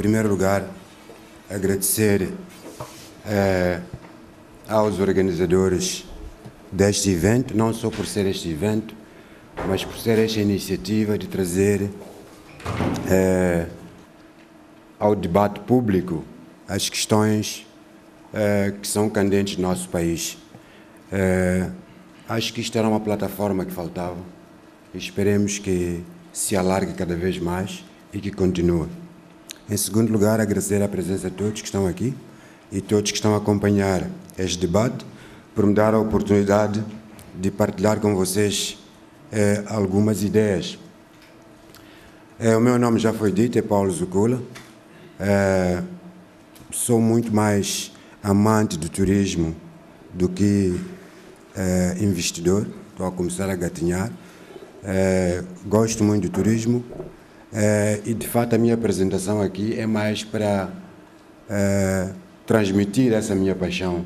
primeiro lugar, agradecer aos organizadores deste evento, não só por ser este evento, mas por ser esta iniciativa de trazer ao debate público as questões que são candentes no nosso país. Acho que isto era uma plataforma que faltava e esperemos que se alargue cada vez mais e que continue. Em segundo lugar, agradecer a presença de todos que estão aqui e todos que estão a acompanhar este debate, por me dar a oportunidade de partilhar com vocês algumas ideias. O meu nome já foi dito, é Paulo Zucula. Sou muito mais amante do turismo do que investidor. Estou a começar a gatinhar. Gosto muito do turismo e, de fato, a minha apresentação aqui é mais para transmitir essa minha paixão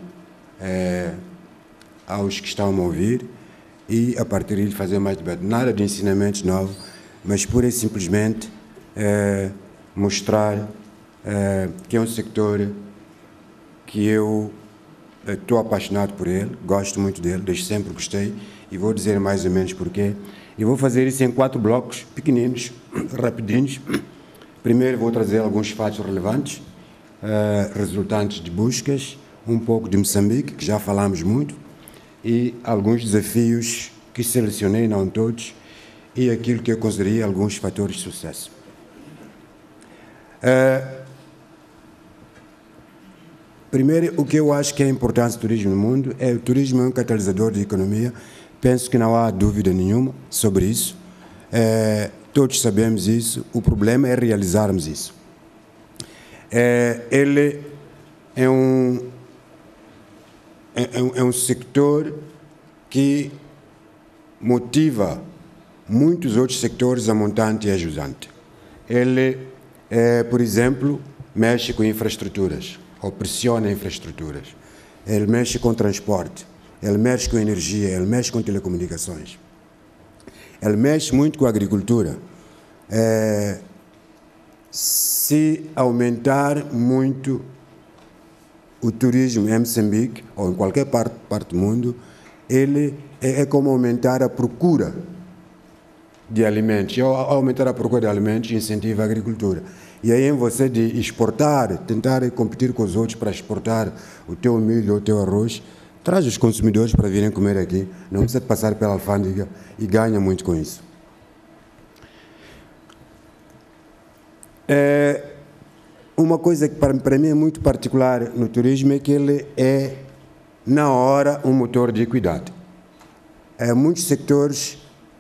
aos que estão a me ouvir e, a partir de fazer mais debate. Nada de ensinamentos novos, mas pura e simplesmente mostrar que é um sector que eu estou apaixonado por ele, gosto muito dele, desde sempre gostei, e vou dizer mais ou menos porquê. E vou fazer isso em 4 blocos pequeninos, rapidinhos. Primeiro vou trazer alguns fatos relevantes, resultantes de buscas, um pouco de Moçambique, que já falamos muito, e alguns desafios que selecionei, não todos, e aquilo que eu considerei alguns fatores de sucesso. Primeiro, o que eu acho que é importante do turismo no mundo é o turismo é um catalisador de economia. Penso que não há dúvida nenhuma sobre isso. Todos sabemos isso. O problema é realizarmos isso. Ele é um sector que motiva muitos outros sectores a montante e a jusante. Ele, por exemplo, mexe com infraestruturas, ou pressiona infraestruturas. Ele mexe com transporte, ele mexe com energia, ele mexe com telecomunicações. Ele mexe muito com a agricultura. Se aumentar muito o turismo em Moçambique, ou em qualquer parte do mundo, ele é como aumentar a procura de alimentos. E ao aumentar a procura de alimentos, incentiva a agricultura. E aí, em você de exportar, tentar competir com os outros para exportar o teu milho ou o teu arroz, traz os consumidores para virem comer aqui, não precisa de passar pela alfândega e ganha muito com isso. Uma coisa que para mim é muito particular no turismo é que ele é, na hora, um motor de equidade. Muitos sectores,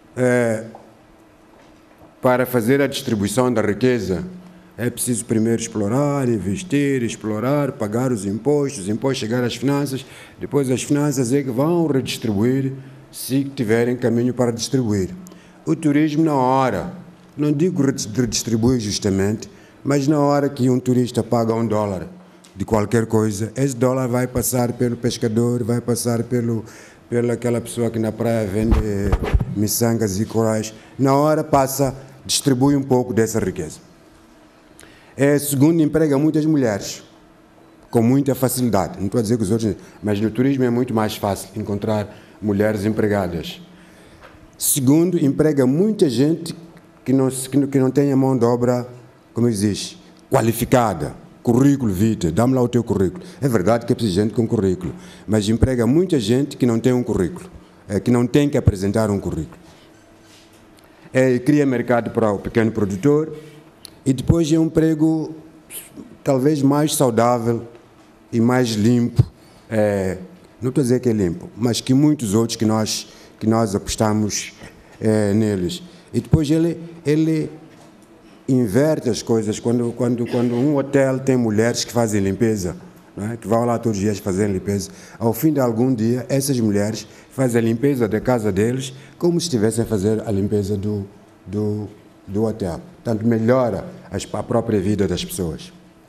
para fazer a distribuição da riqueza, é preciso primeiro explorar, investir, explorar, pagar os impostos chegar às finanças, depois as finanças é que vão redistribuir se tiverem caminho para distribuir. O turismo, na hora, não digo redistribuir justamente, mas na hora que um turista paga $1 de qualquer coisa, esse dólar vai passar pelo pescador, vai passar pela aquela pessoa que na praia vende miçangas e corais, na hora passa, distribui um pouco dessa riqueza. Segundo, emprega muitas mulheres, com muita facilidade. Não estou a dizer que os outros, mas no turismo é muito mais fácil encontrar mulheres empregadas. Segundo, emprega muita gente que não tem a mão de obra, como diz, qualificada, currículo vitae, dá-me lá o teu currículo. É verdade que é preciso gente com currículo, mas emprega muita gente que não tem um currículo, que não tem que apresentar um currículo. Cria mercado para o pequeno produtor e depois é um emprego talvez mais saudável e mais limpo. Não estou a dizer que é limpo, mas que muitos outros que nós apostamos neles. E depois ele inverte as coisas. Quando um hotel tem mulheres que fazem limpeza, não é? Que vão lá todos os dias fazer limpeza, ao fim de algum dia, essas mulheres fazem a limpeza da casa deles como se estivessem a fazer a limpeza do hotel. Portanto, melhora a própria vida das pessoas.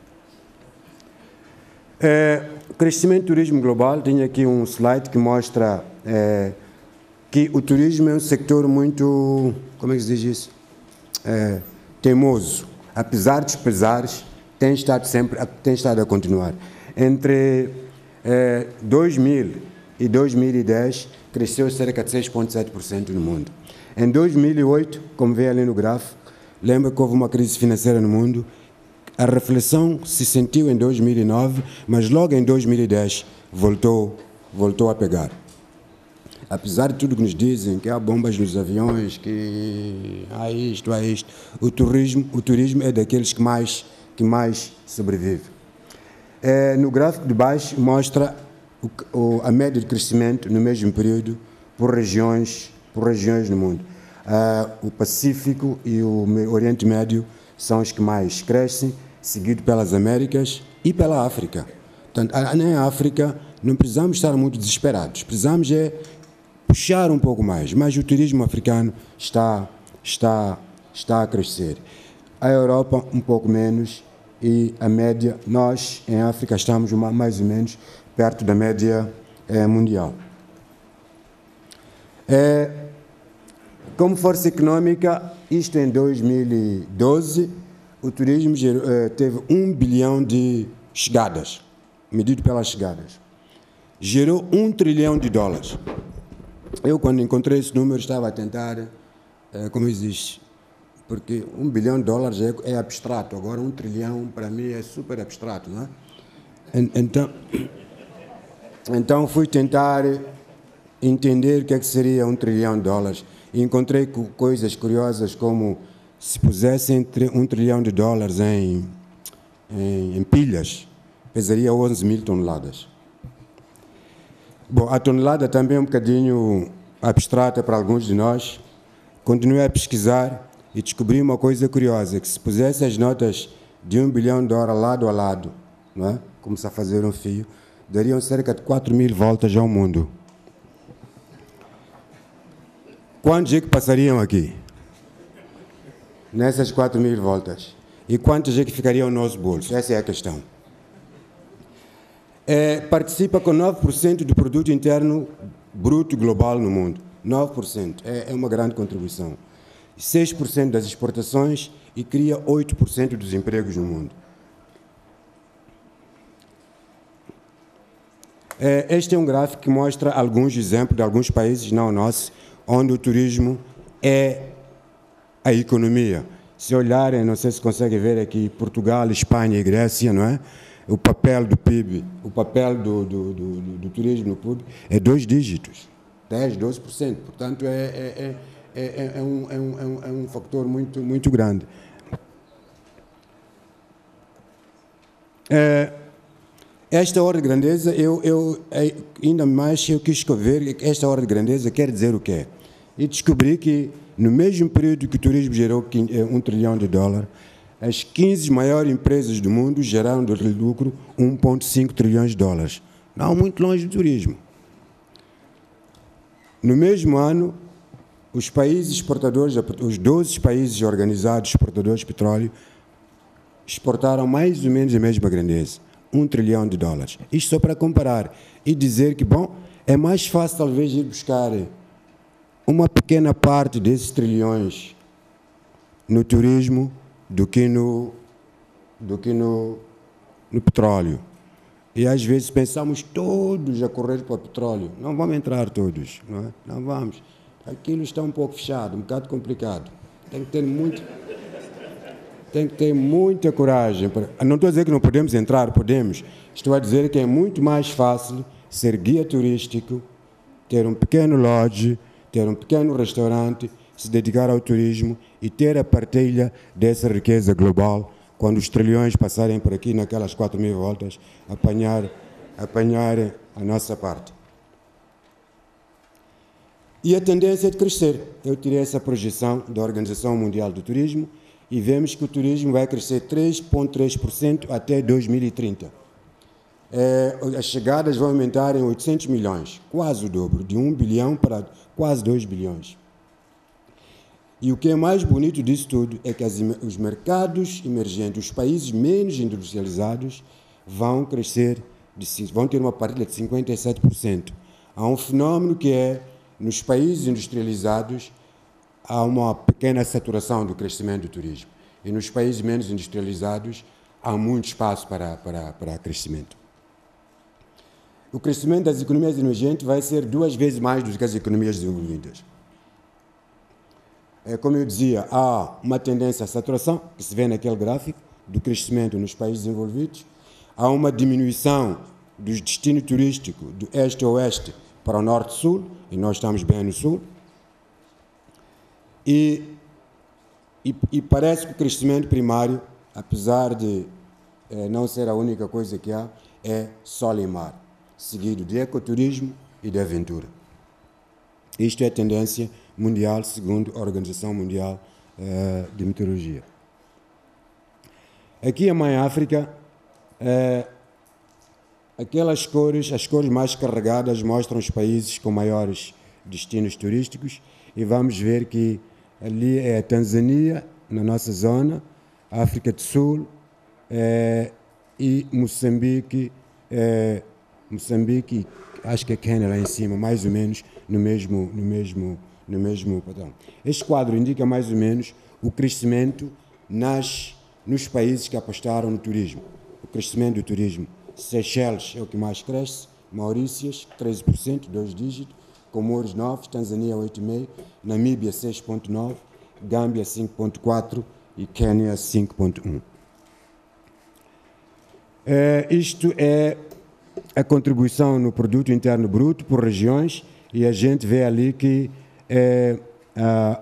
O crescimento do turismo global, tenho aqui um slide que mostra que o turismo é um sector muito, como é que se diz isso? Teimoso. Apesar dos pesares, tem estado a continuar. Entre 2000 e 2010, cresceu cerca de 6,7% no mundo. Em 2008, como vê ali no gráfico, lembra que houve uma crise financeira no mundo. A reflexão se sentiu em 2009, mas logo em 2010 voltou a pegar. Apesar de tudo que nos dizem, que há bombas nos aviões, que há isto, o turismo é daqueles que mais sobrevive. No gráfico de baixo mostra a média de crescimento no mesmo período por regiões no mundo. O Pacífico e o Oriente Médio são os que mais crescem, seguido pelas Américas e pela África. Portanto, na África não precisamos estar muito desesperados, precisamos puxar um pouco mais, mas o turismo africano está a crescer. A Europa um pouco menos e a média, nós em África estamos mais ou menos perto da média mundial. Como força econômica, isto em 2012, o turismo teve 1 bilhão de chegadas, medido pelas chegadas. Gerou 1 trilhão de dólares. Eu, quando encontrei esse número, estava a tentar, como existe, porque 1 bilhão de dólares é abstrato, agora 1 trilhão para mim é super abstrato, não é? Então fui tentar entender o que seria 1 trilhão de dólares e encontrei coisas curiosas como se pusesse entre 1 trilhão de dólares em pilhas, pesaria 11 mil toneladas. Bom, a tonelada também é um bocadinho abstrata para alguns de nós. Continuei a pesquisar e descobri uma coisa curiosa, que se pusesse as notas de 1 bilhão de dólares lado a lado, não é? Como se a fazer um fio, dariam cerca de 4.000 voltas ao mundo. Quantos é que passariam aqui? Nessas 4.000 voltas. E quantos é que ficariam no nosso bolso? Essa é a questão. Participa com 9% do produto interno bruto global no mundo. 9%. É uma grande contribuição. 6% das exportações e cria 8% dos empregos no mundo. Este é um gráfico que mostra alguns exemplos de alguns países, não o nosso, onde o turismo é a economia. Se olharem, não sei se conseguem ver aqui, Portugal, Espanha e Grécia, não é? O papel do PIB, o papel do turismo no PIB é 2 dígitos, 10%, 12%. Portanto, é um fator muito grande. Esta ordem de grandeza, ainda mais eu quis ver esta ordem de grandeza quer dizer o quê? E descobri que no mesmo período que o turismo gerou 1 trilhão de dólares, as 15 maiores empresas do mundo geraram de lucro 1,5 trilhões de dólares. Não muito longe do turismo. No mesmo ano, os países exportadores, os 12 países organizados exportadores de petróleo, exportaram mais ou menos a mesma grandeza, 1 trilhão de dólares. Isto só para comparar e dizer que, bom, é mais fácil talvez ir buscar uma pequena parte desses trilhões no turismo do que no petróleo. E às vezes pensamos todos a correr para o petróleo. Não vamos entrar todos, não é? Não vamos. Aquilo está um pouco fechado, um bocado complicado. Tem que ter muita coragem. Não estou a dizer que não podemos entrar, podemos. Estou a dizer que é muito mais fácil ser guia turístico, ter um pequeno lodge, ter um pequeno restaurante, se dedicar ao turismo e ter a partilha dessa riqueza global, quando os trilhões passarem por aqui naquelas 4.000 voltas, apanhar a nossa parte. E a tendência é de crescer. Eu tirei essa projeção da Organização Mundial do Turismo e vemos que o turismo vai crescer 3,3% até 2030. As chegadas vão aumentar em 800 milhões, quase o dobro, de 1 bilhão para quase 2 bilhões. E o que é mais bonito disso tudo é que os mercados emergentes, os países menos industrializados, vão crescer, vão ter uma partilha de 57%. Há um fenómeno que é, nos países industrializados, há uma pequena saturação do crescimento do turismo. E nos países menos industrializados, há muito espaço para crescimento. O crescimento das economias emergentes vai ser 2 vezes mais do que as economias desenvolvidas. Como eu dizia, há uma tendência à saturação, que se vê naquele gráfico, do crescimento nos países desenvolvidos. Há uma diminuição do destino turístico do este a oeste para o norte-sul, e nós estamos bem no sul. E parece que o crescimento primário, apesar de não ser a única coisa que há, é sol e mar, seguido de ecoturismo e de aventura. Isto é a tendência mundial, segundo a Organização Mundial de Meteorologia. Aqui a Mãe África, as cores mais carregadas mostram os países com maiores destinos turísticos, e vamos ver que ali é a Tanzânia, na nossa zona, África do Sul e Moçambique, acho que é Quênia lá em cima, mais ou menos no mesmo padrão. Este quadro indica mais ou menos o crescimento nos países que apostaram no turismo. O crescimento do turismo. Seychelles é o que mais cresce, Maurícias 13%, 2 dígitos, Comores 9%, Tanzânia 8,5%, Namíbia 6,9%, Gâmbia 5,4% e Quênia 5,1%. Isto é a contribuição no produto interno bruto por regiões, e a gente vê ali que a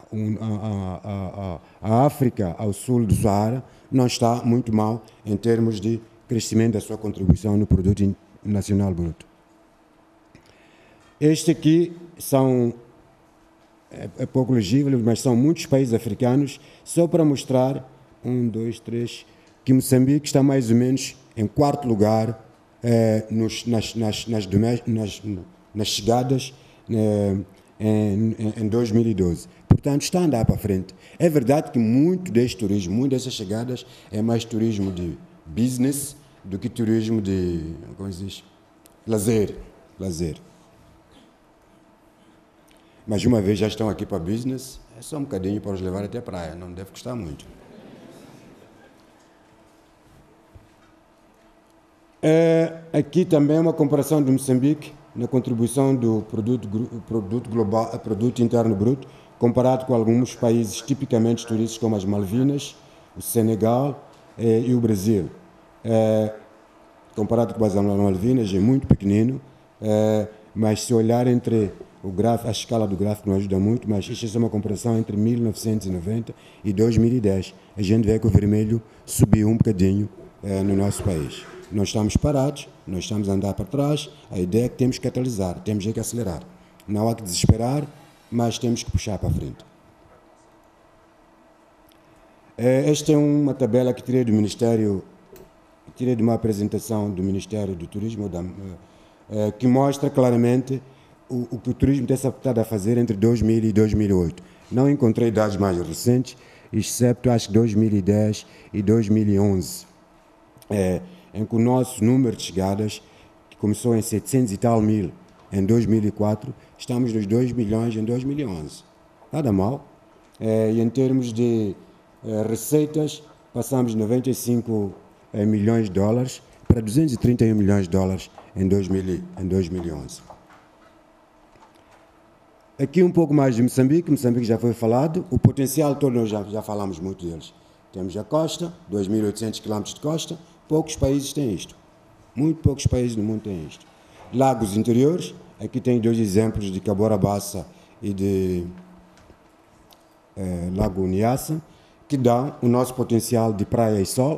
África ao sul do Saara não está muito mal em termos de crescimento da sua contribuição no produto nacional bruto. Este aqui é pouco legível, mas são muitos países africanos, só para mostrar, 1, 2, 3, que Moçambique está mais ou menos em 4º lugar nas chegadas em 2012. Portanto, está a andar para frente. É verdade que muito deste turismo, muitas dessas chegadas, é mais turismo de business do que turismo de, como se diz, lazer. Mas uma vez já estão aqui para business, é só um bocadinho para os levar até a praia, não deve custar muito. Aqui também uma comparação de Moçambique na contribuição do produto interno bruto, comparado com alguns países tipicamente turísticos como as Malvinas, o Senegal e o Brasil. Comparado com as Malvinas é muito pequenino, mas se olhar entre o gráfico, a escala do gráfico não ajuda muito, mas isto é uma comparação entre 1990 e 2010. A gente vê que o vermelho subiu um bocadinho no nosso país. Nós estamos parados, nós estamos a andar para trás, a ideia é que temos que catalisar, temos que acelerar. Não há que desesperar, mas temos que puxar para a frente. Esta é uma tabela que tirei do Ministério, tirei de uma apresentação do Ministério do Turismo, que mostra claramente o que o turismo tem se adaptado a fazer entre 2000 e 2008. Não encontrei dados mais recentes, exceto acho que 2010 e 2011. Em que o nosso número de chegadas, que começou em 700 e tal mil em 2004, estamos nos 2 milhões em 2011. Nada mal. E em termos de receitas, passamos de 95 milhões de dólares para 231 milhões de dólares em 2011. Aqui um pouco mais de Moçambique. Moçambique já foi falado. O potencial todo nós já falamos muito deles. Temos a costa, 2.800 km de costa. Poucos países têm isto. Muito poucos países no mundo têm isto. Lagos interiores. Aqui tem 2 exemplos de Cabora Bassa e de Lago Niassa, que dão o nosso potencial de praia e sol.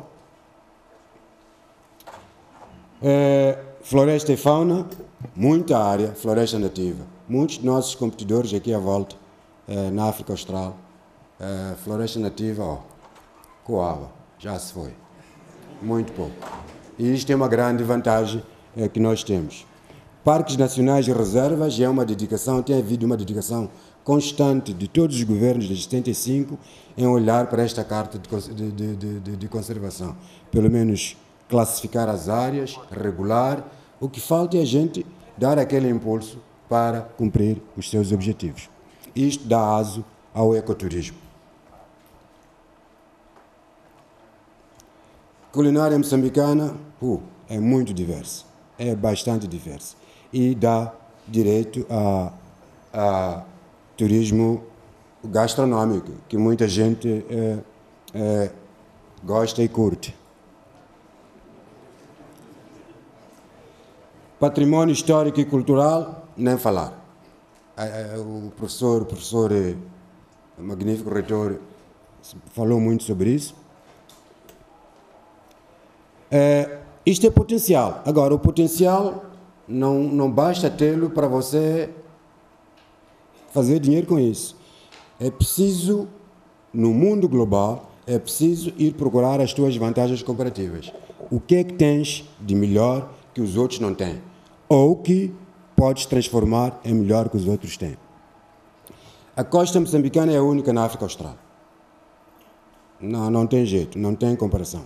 Floresta e fauna, muita área, floresta nativa. Muitos de nossos competidores aqui à volta, na África Austral, floresta nativa, Coaba, já se foi. Muito pouco. E isto é uma grande vantagem que nós temos. Parques nacionais e reservas é uma dedicação, tem havido uma dedicação constante de todos os governos desde 75 em olhar para esta carta de conservação. Pelo menos classificar as áreas, regular. O que falta é a gente dar aquele impulso para cumprir os seus objetivos. Isto dá aso ao ecoturismo. culinária moçambicana é muito diversa, é bastante diversa e dá direito a turismo gastronômico, que muita gente gosta e curte. Patrimônio histórico e cultural, nem falar. O professor, o magnífico reitor, falou muito sobre isso. Isto é potencial. Agora, o potencial não basta tê-lo para você fazer dinheiro com isso. É preciso, no mundo global, é preciso ir procurar as tuas vantagens comparativas. O que é que tens de melhor que os outros não têm? Ou que podes transformar em melhor que os outros têm. A costa moçambicana é a única na África Austral. Não tem jeito, não tem comparação.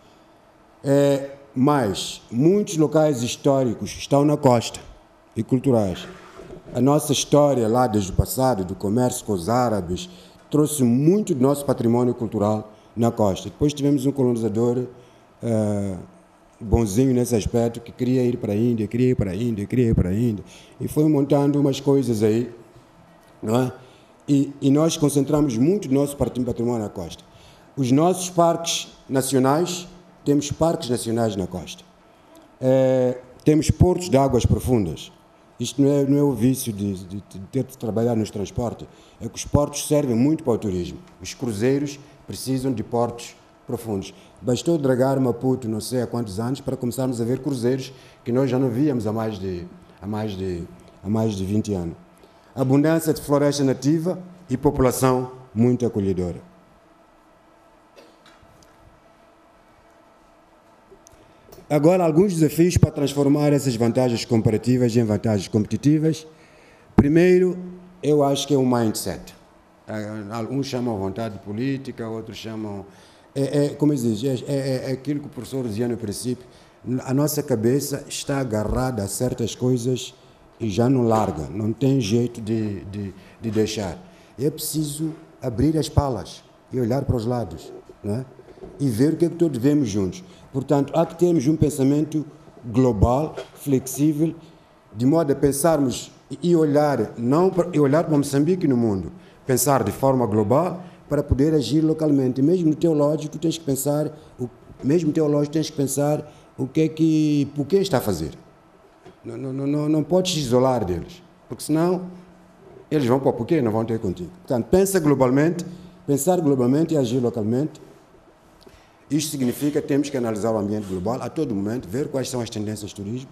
Mas muitos locais históricos estão na costa e culturais. A nossa história lá desde o passado, do comércio com os árabes, trouxe muito do nosso patrimônio cultural na costa. Depois tivemos um colonizador bonzinho nesse aspecto, que queria ir para a Índia, e foi montando umas coisas aí, não é? E nós concentramos muito do nosso patrimônio na costa. Os nossos parques nacionais, temos parques nacionais na costa. Temos portos de águas profundas. Isto não é o vício de ter de trabalhar nos transportes, é que os portos servem muito para o turismo. Os cruzeiros precisam de portos profundos. Bastou dragar Maputo, não sei há quantos anos, para começarmos a ver cruzeiros que nós já não víamos há mais de 20 anos. Abundância de floresta nativa e população muito acolhedora. Agora, alguns desafios para transformar essas vantagens comparativas em vantagens competitivas. Primeiro, eu acho que é um mindset. Alguns chamam vontade política, outros chamam... como se diz, é aquilo que o professor dizia no princípio. A nossa cabeça está agarrada a certas coisas e já não larga, não tem jeito de deixar. É preciso abrir as palas e olhar para os lados, não é? E ver o que é que todos vemos juntos. Portanto, há que termos um pensamento global, flexível, de modo a pensarmos e olhar para Moçambique e no mundo. Pensar de forma global para poder agir localmente. Mesmo no teológico, tens que pensar, o que está a fazer. Não podes te isolar deles, porque senão eles vão para o porquê e não vão ter contigo. Portanto, pensar globalmente e agir localmente. Isto significa que temos que analisar o ambiente global a todo momento, ver quais são as tendências do turismo,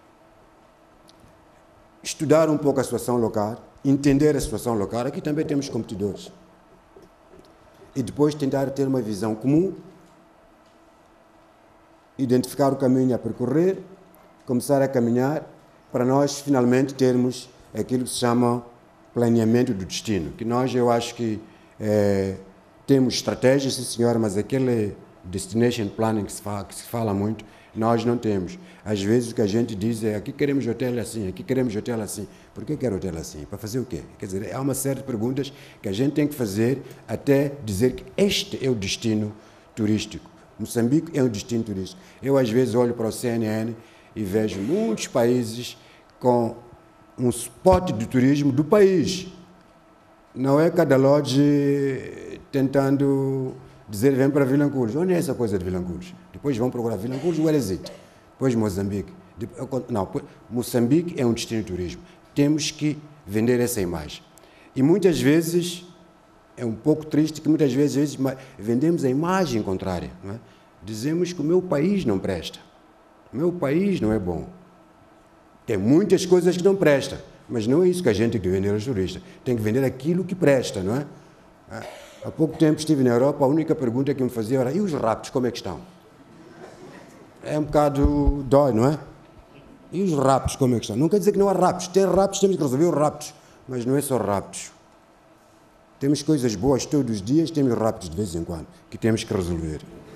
estudar um pouco a situação local, entender a situação local. Aqui também temos competidores. E depois tentar ter uma visão comum, identificar o caminho a percorrer, começar a caminhar, para nós finalmente termos aquilo que se chama planeamento do destino. Que nós, eu acho que temos estratégias, sim senhora, mas aquele destination planning que se fala muito, nós não temos. Às vezes o que a gente diz é: aqui queremos hotel assim, aqui queremos hotel assim. Por que quer hotel assim? Para fazer o quê? Quer dizer, há uma série de perguntas que a gente tem que fazer até dizer que este é o destino turístico. Moçambique é um destino turístico. Eu às vezes olho para o CNN e vejo muitos países com um spot de turismo do país. Não é cada lodge tentando dizer: vem para Vilanculos. Onde é essa coisa de Vilanculos? Depois vão procurar Vilanculos, where is it? Depois Moçambique. Não, Moçambique é um destino de turismo. Temos que vender essa imagem. E muitas vezes, é um pouco triste que muitas vezes vendemos a imagem contrária. Não é? Dizemos que o meu país não presta. O meu país não é bom. Tem muitas coisas que não prestam, mas não é isso que a gente tem que vender aos turistas. Tem que vender aquilo que presta, não é? Há pouco tempo estive na Europa, a única pergunta que me fazia era: e os raptos, como é que estão? É um bocado dói, não é? E os raptos, como é que estão? Não quer dizer que não há raptos. Ter raptos, temos que resolver os raptos. Mas não é só raptos. Temos coisas boas todos os dias, temos raptos de vez em quando, que temos que resolver.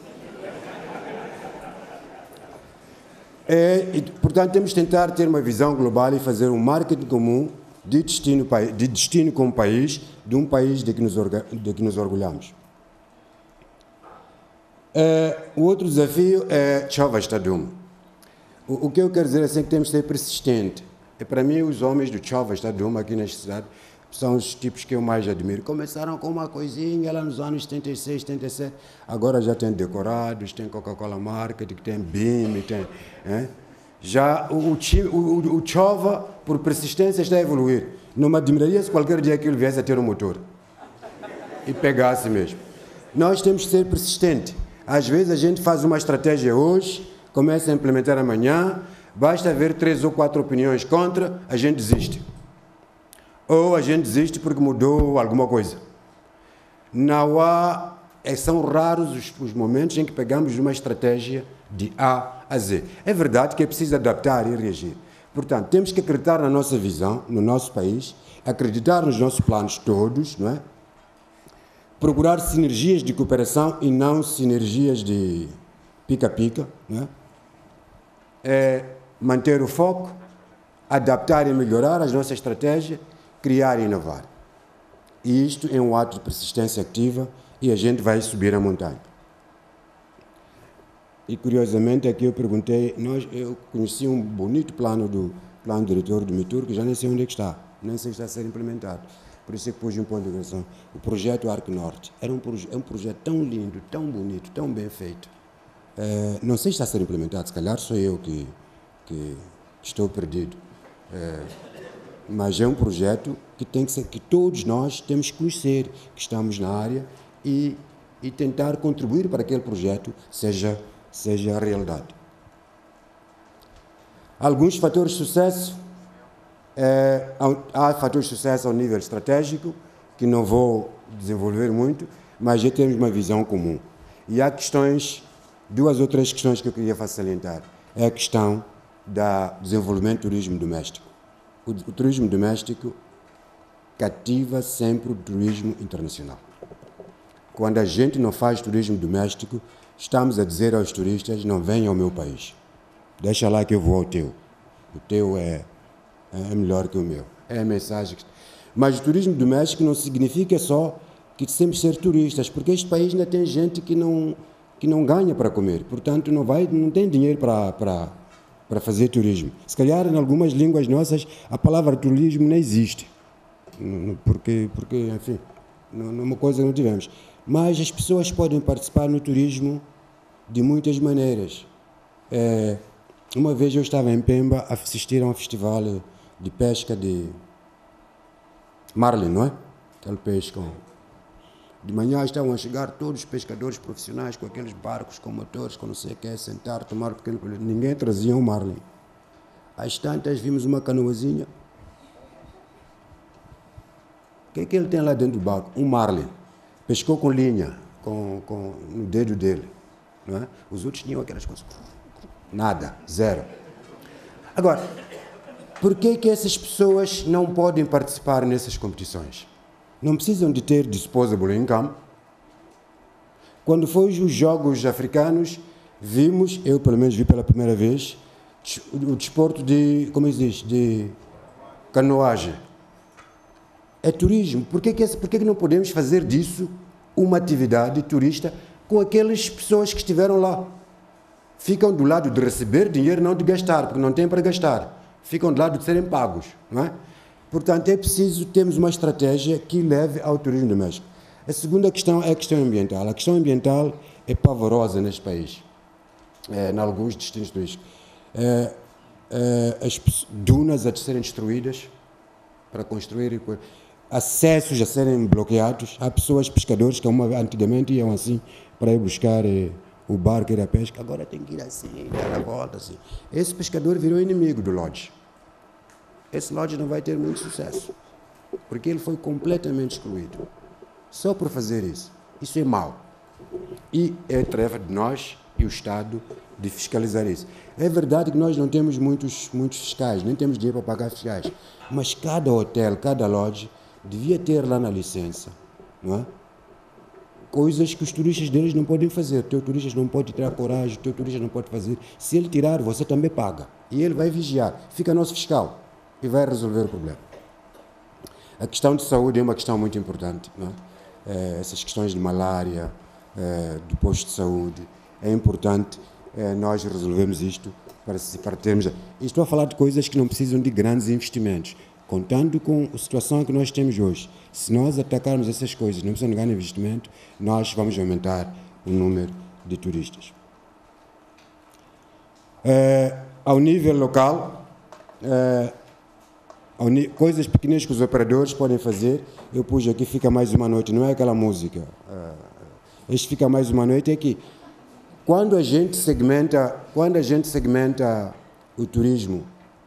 Portanto, temos que tentar ter uma visão global e fazer um marketing comum de destino como país, de um país de que nos orgulhamos. O outro desafio é Chova Estadum. O que eu quero dizer assim, é que temos de ser persistente. E para mim, os homens do Chova Estadum aqui nesta cidade são os tipos que eu mais admiro. Começaram com uma coisinha lá nos anos 76, 77, agora já tem decorados, tem Coca-Cola Market, tem BIM, tem... Já o Chova, por persistência, está a evoluir. Não me admiraria se qualquer dia que ele viesse a ter um motor e pegasse mesmo. Nós temos que ser persistentes. Às vezes a gente faz uma estratégia hoje, começa a implementar amanhã, basta ver 3 ou 4 opiniões contra, a gente desiste. Ou a gente desiste porque mudou alguma coisa. Não há, são raros os momentos em que pegamos uma estratégia de A a Z. É verdade que é preciso adaptar e reagir. Portanto, temos que acreditar na nossa visão, no nosso país, acreditar nos nossos planos todos, não é? Procurar sinergias de cooperação e não sinergias de pica-pica, não é? Manter o foco, adaptar e melhorar as nossas estratégias, criar e inovar. E isto é um ato de persistência ativa e a gente vai subir a montanha. E curiosamente aqui eu perguntei, eu conheci um bonito plano diretor do Mitur, que já nem sei onde é que está, nem sei se está a ser implementado. Por isso é que pus um ponto de interrogação. O projeto Arco Norte é um projeto tão lindo, tão bonito, tão bem feito. Não sei se está a ser implementado, se calhar sou eu que estou perdido. Mas é um projeto que tem que ser, que todos nós temos que conhecer, que estamos na área e tentar contribuir para que aquele projeto seja a realidade. Alguns fatores de sucesso. Há fatores de sucesso ao nível estratégico, que não vou desenvolver muito, mas já temos uma visão comum. E há questões, 2 ou 3 questões que eu queria salientar. É a questão do desenvolvimento do turismo doméstico. O turismo doméstico cativa sempre o turismo internacional. Quando a gente não faz turismo doméstico, estamos a dizer aos turistas, não venham ao meu país. Deixa lá que eu vou ao teu. O teu é melhor que o meu. É a mensagem. Mas o turismo doméstico não significa só que temos de ser turistas, porque este país ainda tem gente que não ganha para comer. Portanto, não tem dinheiro para fazer turismo. Se calhar, em algumas línguas nossas, a palavra turismo não existe. Porque enfim, não é uma coisa que não tivemos. Mas as pessoas podem participar no turismo de muitas maneiras. Uma vez eu estava em Pemba a assistir a um festival de pesca de marlin, não é? Aquele peixe De manhã estavam a chegar todos os pescadores profissionais com aqueles barcos, com motores, com não sei o que, sentar, tomar um pequeno período. Ninguém trazia um marlin. Às tantas vimos uma canoazinha. O que é que ele tem lá dentro do barco? Um marlin. Pescou com linha, no dedo dele. Não é? Os outros tinham aquelas coisas. Nada, zero. Agora, por que essas pessoas não podem participar nessas competições? Não precisam de ter disposable income. Quando foi os Jogos Africanos, vimos, eu pelo menos vi pela primeira vez, o desporto de, como se diz, de canoagem. É turismo. Por que não podemos fazer disso uma atividade turista com aquelas pessoas que estiveram lá? Ficam do lado de receber dinheiro, não de gastar, porque não têm para gastar. Ficam do lado de serem pagos, não é? Portanto, é preciso termos uma estratégia que leve ao turismo doméstico. A segunda questão é a questão ambiental. A questão ambiental é pavorosa neste país, em alguns destinos turísticos. As dunas a serem destruídas para construir, acessos a serem bloqueados. Há pessoas, pescadores, que antigamente iam assim para ir buscar o barco e a pesca, agora tem que ir assim, dar a volta assim. Esse pescador virou inimigo do lodge. Esse lodge não vai ter muito sucesso, porque ele foi completamente excluído. Só por fazer isso. Isso é mau. E é tarefa de nós e o Estado de fiscalizar isso. É verdade que nós não temos muitos fiscais, nem temos dinheiro para pagar fiscais, mas cada hotel, cada lodge devia ter lá na licença, não é? Coisas que os turistas deles não podem fazer. O teu turista não pode tirar coragem, o teu turista não pode fazer. Se ele tirar, você também paga. E ele vai vigiar. Fica nosso fiscal e vai resolver o problema. A questão de saúde é uma questão muito importante, não é? Essas questões de malária, do posto de saúde. É importante nós resolvermos isto para termos... Estou a falar de coisas que não precisam de grandes investimentos. Contando com a situação que nós temos hoje, se nós atacarmos essas coisas, não precisamos de grande investimento, nós vamos aumentar o número de turistas. Ao nível local, coisas pequenas que os operadores podem fazer, eu pus aqui, fica mais uma noite, não é aquela música. Este fica mais uma noite é que quando a gente segmenta o turismo,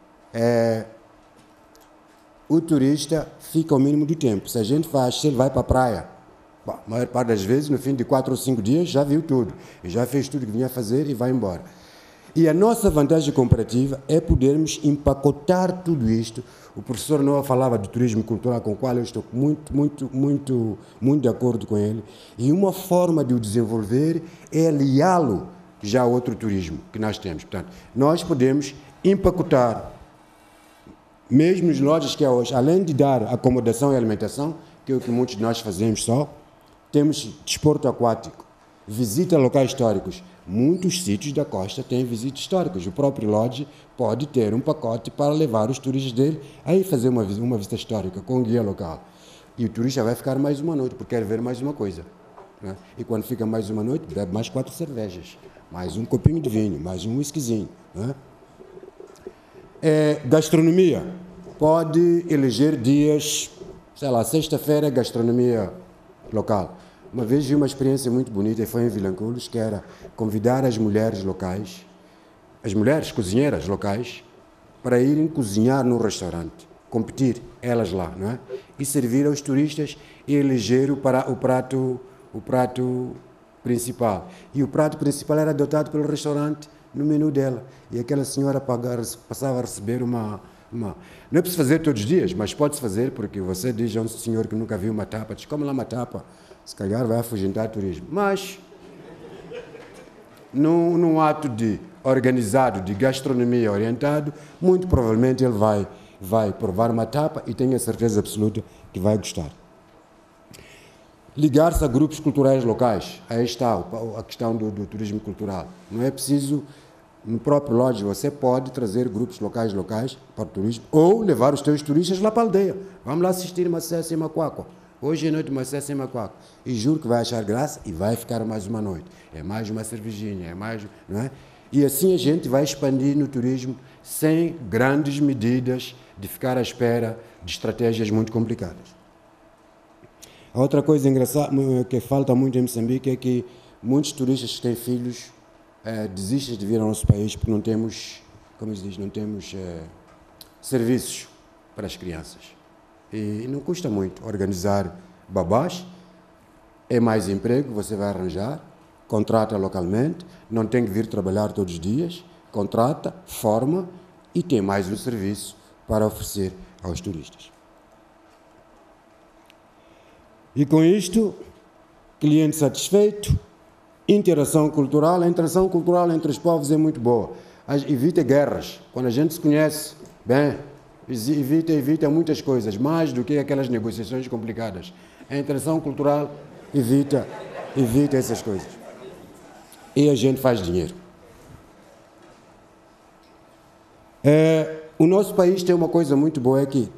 o turista fica ao mínimo do tempo. Se ele vai para a praia, a maior parte das vezes, no fim de 4 ou 5 dias, já viu tudo. Já fez tudo que vinha fazer e vai embora. E a nossa vantagem comparativa é podermos empacotar tudo isto. O professor Noah falava do turismo cultural, com o qual eu estou muito de acordo com ele. E uma forma de o desenvolver é aliá-lo já a outro turismo que nós temos. Portanto, nós podemos empacotar, mesmo nas lojas que é hoje, além de dar acomodação e alimentação, que é o que muitos de nós fazemos só, temos desporto aquático, visita a locais históricos. Muitos sítios da costa têm visitas históricas. O próprio Lodge pode ter um pacote para levar os turistas dele a ir fazer uma visita histórica com um guia local. E o turista vai ficar mais uma noite, porque quer ver mais uma coisa. Né? E quando fica mais uma noite, bebe mais 4 cervejas, mais um copinho de vinho, mais um whiskyzinho. Né? Gastronomia. Pode eleger dias, sei lá, sexta-feira, gastronomia local. Uma vez vi uma experiência muito bonita, e foi em Vilanculos, que era convidar as mulheres locais, as mulheres cozinheiras locais, para irem cozinhar no restaurante, competir elas lá, não é? E servir aos turistas e eleger o prato principal. E o prato principal era adotado pelo restaurante no menu dela. E aquela senhora passava a receber uma... Não é preciso fazer todos os dias, mas pode-se fazer, porque você diz a um senhor que nunca viu uma tapa, diz, come lá uma tapa, se calhar vai afugentar o turismo. Mas, num ato organizado de gastronomia orientado, muito provavelmente ele vai provar uma tapa e tenho a certeza absoluta que vai gostar. Ligar-se a grupos culturais locais. Aí está a questão do turismo cultural. Não é preciso... No próprio Lodge, você pode trazer grupos locais para o turismo ou levar os teus turistas lá para a aldeia. Vamos lá assistir uma sessa em Macuaco. Hoje à noite uma sessa em Macuaco. E juro que vai achar graça e vai ficar mais uma noite. É mais uma cervejinha, é mais... Não é? E assim a gente vai expandir no turismo sem grandes medidas de ficar à espera de estratégias muito complicadas. A outra coisa engraçada que falta muito em Moçambique é que muitos turistas que têm filhos desistem de vir ao nosso país porque não temos, como se diz, não temos serviços para as crianças. E não custa muito organizar babás, é mais emprego, você vai arranjar, contrata localmente, não tem que vir trabalhar todos os dias, contrata, forma e tem mais um serviço para oferecer aos turistas. E com isto, cliente satisfeito, interação cultural. A interação cultural entre os povos é muito boa. Evita guerras. Quando a gente se conhece bem, evita muitas coisas, mais do que aquelas negociações complicadas. A interação cultural evita essas coisas. E a gente faz dinheiro. O nosso país tem uma coisa muito boa aqui.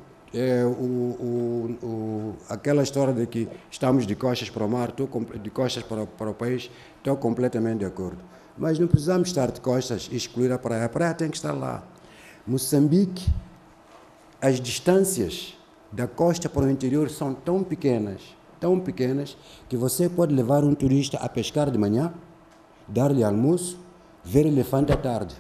Aquela história de que estamos de costas para o mar, de costas para o país, estou completamente de acordo. Mas não precisamos estar de costas e excluir a praia tem que estar lá. Moçambique, as distâncias da costa para o interior são tão pequenas, que você pode levar um turista a pescar de manhã, dar-lhe almoço, ver elefante à tarde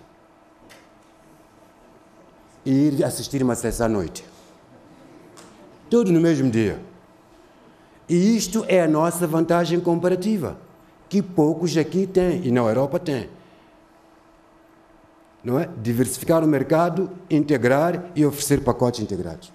e ir assistir uma sessão à noite. Tudo no mesmo dia. E isto é a nossa vantagem comparativa, que poucos aqui têm, e na Europa têm. Não é? Diversificar o mercado, integrar e oferecer pacotes integrados.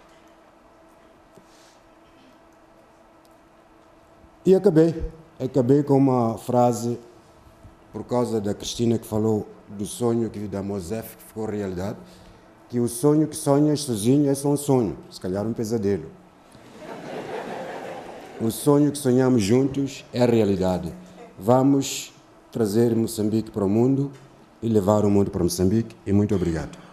E acabei com uma frase, por causa da Cristina que falou do sonho da Mosef, que ficou realidade, que o sonho que sonhas sozinho é só um sonho, se calhar um pesadelo. O sonho que sonhamos juntos é a realidade. vamos trazer Moçambique para o mundo e levar o mundo para Moçambique. E muito obrigado.